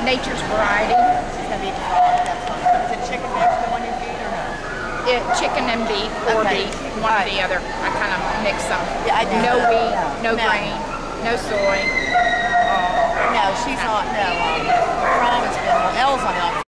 Nature's Variety. She's going to be default. That's fine. Is it chicken next to the one you feed or no? Chicken and beef or Okay. beef, one or the other. I kind of mix them. Yeah, I do. No wheat, no No. grain, no soy. No, she's not. No, Prom has been, Elle's on the